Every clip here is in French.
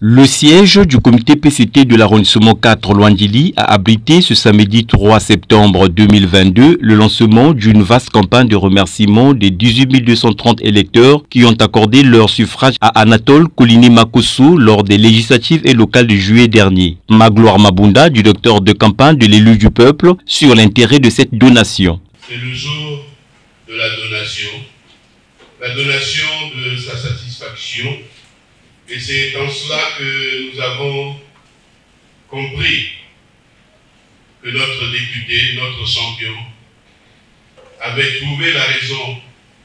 Le siège du comité PCT de l'arrondissement 4 Luandili a abrité ce samedi 3 septembre 2022 le lancement d'une vaste campagne de remerciement des 18 230 électeurs qui ont accordé leur suffrage à Anatole Koliné Makosso lors des législatives et locales de juillet dernier. Magloire Mabunda, directeur de campagne de l'élu du peuple, sur l'intérêt de cette donation. C'est le jour de la donation de sa satisfaction. Et c'est dans cela que nous avons compris que notre député, notre champion, avait trouvé la raison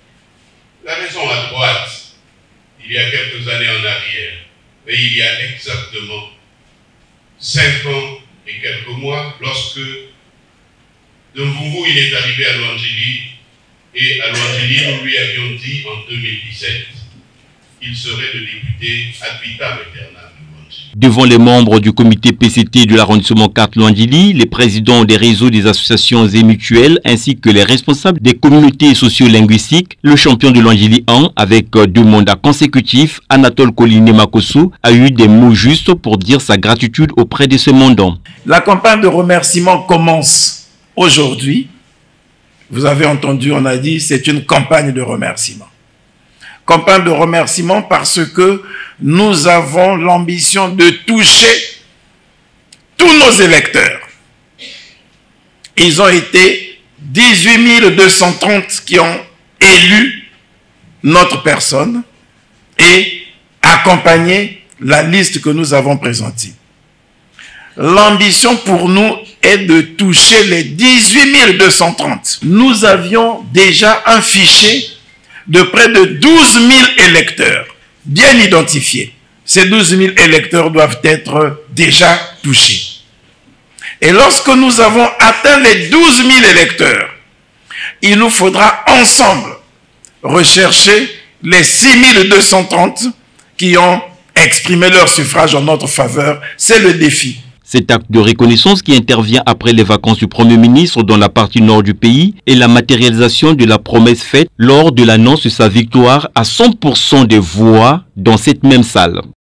à droite, il y a quelques années en arrière. Mais il y a exactement 5 ans et quelques mois, lorsque de Mvoumou il est arrivé à Luandili, et à Luandili nous lui avions dit en 2017 il serait le député ad vitam aeternam de Luandili. Devant les membres du comité PCT de l'arrondissement 4 Luandili, les présidents des réseaux des associations et mutuelles ainsi que les responsables des communautés socio-linguistiques, le champion de Luandili 1 avec 2 mandats consécutifs, Anatole Koliné Makosso, a eu des mots justes pour dire sa gratitude auprès de ce mandant. La campagne de remerciement commence aujourd'hui. Vous avez entendu, on a dit, c'est une campagne de remerciement. Campagne de remerciement parce que nous avons l'ambition de toucher tous nos électeurs. Ils ont été 18 230 qui ont élu notre personne et accompagné la liste que nous avons présentée. L'ambition pour nous est de toucher les 18 230. Nous avions déjà un fichier de près de 12 000 électeurs bien identifiés. Ces 12 000 électeurs doivent être déjà touchés. Et lorsque nous avons atteint les 12 000 électeurs, il nous faudra ensemble rechercher les 6 230 qui ont exprimé leur suffrage en notre faveur. C'est le défi. Cet acte de reconnaissance qui intervient après les vacances du Premier ministre dans la partie nord du pays est la matérialisation de la promesse faite lors de l'annonce de sa victoire à 100% des voix dans cette même salle.